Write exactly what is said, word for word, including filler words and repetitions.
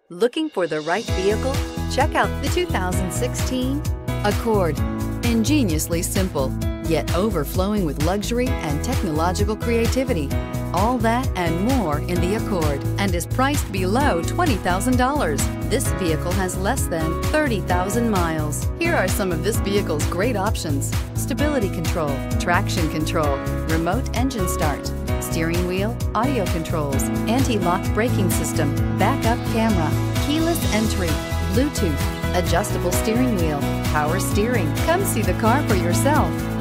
Looking for the right vehicle? Check out the two thousand sixteen Accord. Ingeniously simple, yet overflowing with luxury and technological creativity. All that and more in the Accord, and is priced below twenty thousand dollars. This vehicle has less than thirty thousand miles. Here are some of this vehicle's great options: stability control, traction control, remote engine start, steering wheel audio controls, anti-lock braking system, backup camera, keyless entry, Bluetooth, adjustable steering wheel, power steering. Come see the car for yourself.